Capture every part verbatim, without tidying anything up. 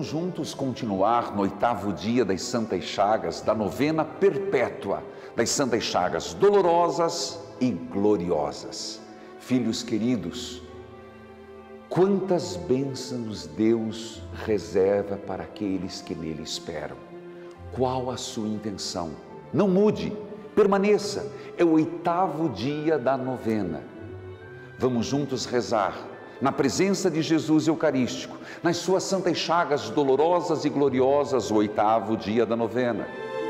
Vamos juntos continuar no oitavo dia das Santas Chagas, da novena perpétua das Santas Chagas dolorosas e gloriosas. Filhos queridos, quantas bênçãos Deus reserva para aqueles que nele esperam. Qual a sua intenção? Não mude, permaneça. É o oitavo dia da novena. Vamos juntos rezar na presença de Jesus Eucarístico, nas suas santas chagas dolorosas e gloriosas, o oitavo dia da novena.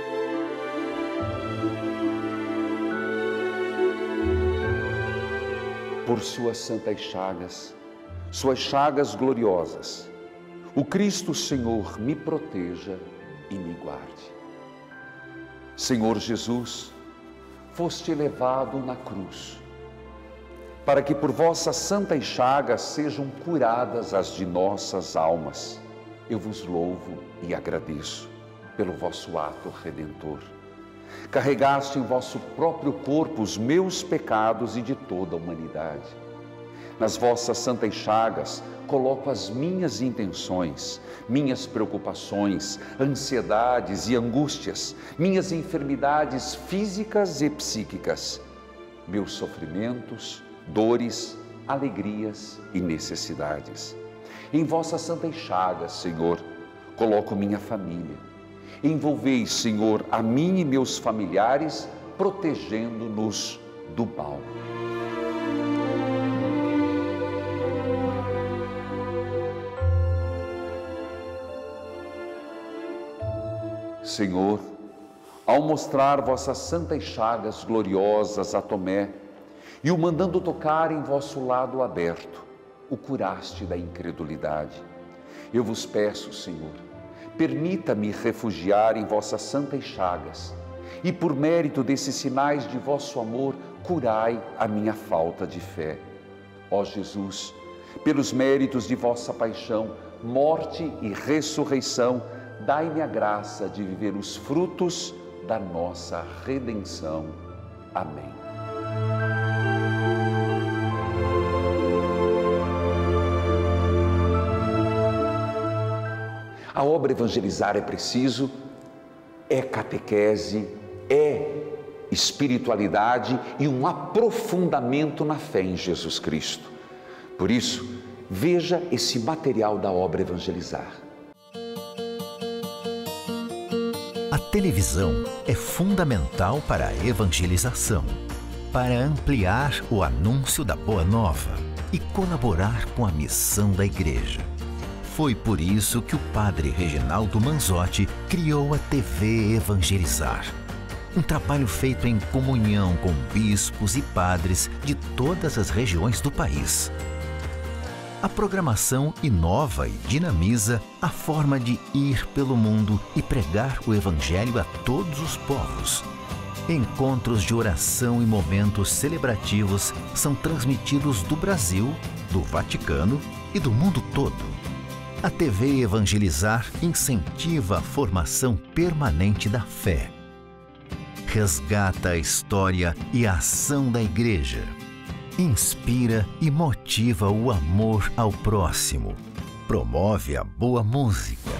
Por suas santas chagas, suas chagas gloriosas, o Cristo Senhor me proteja e me guarde. Senhor Jesus, foste levado na cruz, para que por vossas santas chagas sejam curadas as de nossas almas. Eu vos louvo e agradeço pelo vosso ato redentor. Carregaste em vosso próprio corpo os meus pecados e de toda a humanidade. Nas vossas santas chagas coloco as minhas intenções, minhas preocupações, ansiedades e angústias, minhas enfermidades físicas e psíquicas, meus sofrimentos, dores, alegrias e necessidades. Em vossas santas chagas, Senhor, coloco minha família. Envolvei, Senhor, a mim e meus familiares, protegendo-nos do mal. Senhor, ao mostrar vossas santas chagas gloriosas a Tomé, e o mandando tocar em vosso lado aberto, o curaste da incredulidade. Eu vos peço, Senhor, permita-me refugiar em vossas santas chagas, e por mérito desses sinais de vosso amor, curai a minha falta de fé. Ó Jesus, pelos méritos de vossa paixão, morte e ressurreição, dai-me a graça de viver os frutos da nossa redenção. Amém. A obra evangelizar é preciso, é catequese, é espiritualidade e um aprofundamento na fé em Jesus Cristo. Por isso, veja esse material da obra evangelizar. A televisão é fundamental para a evangelização, para ampliar o anúncio da Boa Nova e colaborar com a missão da Igreja. Foi por isso que o padre Reginaldo Manzotti criou a T V Evangelizar. Um trabalho feito em comunhão com bispos e padres de todas as regiões do país. A programação inova e dinamiza a forma de ir pelo mundo e pregar o Evangelho a todos os povos. Encontros de oração e momentos celebrativos são transmitidos do Brasil, do Vaticano e do mundo todo. A T V Evangelizar incentiva a formação permanente da fé. Resgata a história e a ação da Igreja. Inspira e motiva o amor ao próximo. Promove a boa música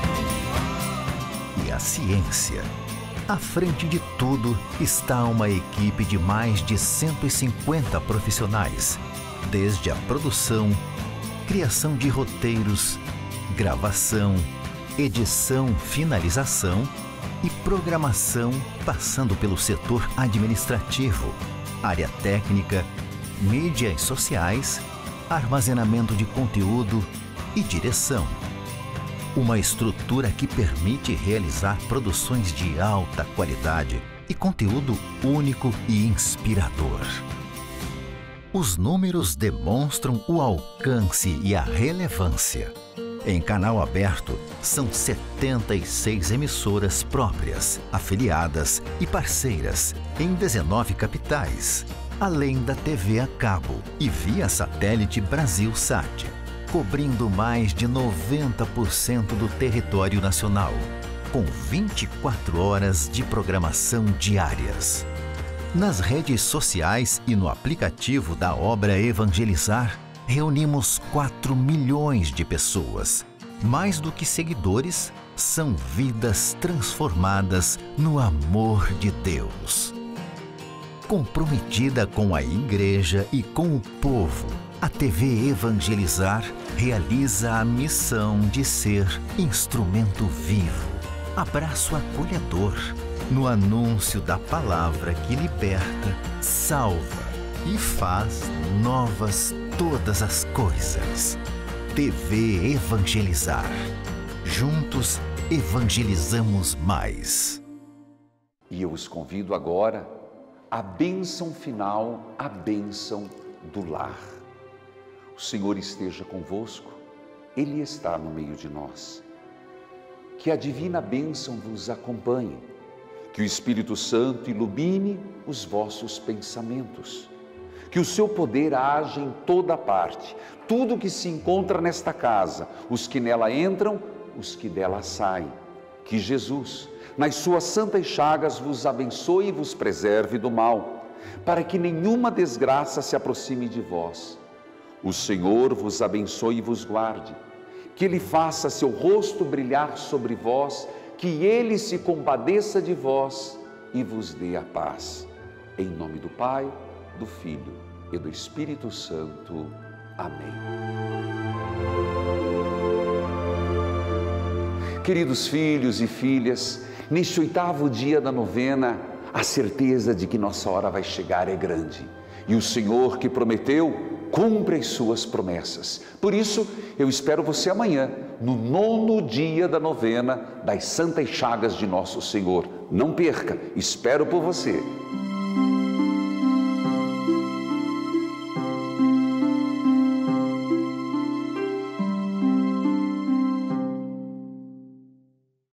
e a ciência. À frente de tudo está uma equipe de mais de cento e cinquenta profissionais, desde a produção, criação de roteiros, gravação, edição, finalização e programação, passando pelo setor administrativo, área técnica, mídias sociais, armazenamento de conteúdo e direção. Uma estrutura que permite realizar produções de alta qualidade e conteúdo único e inspirador. Os números demonstram o alcance e a relevância. Em canal aberto, são setenta e seis emissoras próprias, afiliadas e parceiras em dezenove capitais, além da T V a cabo e via satélite Brasilsat, cobrindo mais de noventa por cento do território nacional, com vinte e quatro horas de programação diárias. Nas redes sociais e no aplicativo da obra Evangelizar, reunimos quatro milhões de pessoas, mais do que seguidores, são vidas transformadas no amor de Deus. Comprometida com a Igreja e com o povo, a T V Evangelizar realiza a missão de ser instrumento vivo, abraço acolhedor, no anúncio da palavra que liberta, salva e faz novas todas as coisas. T V Evangelizar. Juntos evangelizamos mais. E eu os convido agora à bênção final, a bênção do lar. O Senhor esteja convosco, Ele está no meio de nós. Que a divina bênção vos acompanhe, que o Espírito Santo ilumine os vossos pensamentos, que o seu poder age em toda parte, tudo que se encontra nesta casa, os que nela entram, os que dela saem. Que Jesus, nas suas santas chagas, vos abençoe e vos preserve do mal, para que nenhuma desgraça se aproxime de vós. O Senhor vos abençoe e vos guarde, que Ele faça seu rosto brilhar sobre vós, que Ele se compadeça de vós e vos dê a paz. Em nome do Pai, do Filho e do Espírito Santo. Amém. Queridos filhos e filhas, neste oitavo dia da novena, a certeza de que nossa hora vai chegar é grande. E o Senhor que prometeu, cumpre as suas promessas. Por isso, eu espero você amanhã, no nono dia da novena das Santas Chagas de Nosso Senhor. Não perca, espero por você.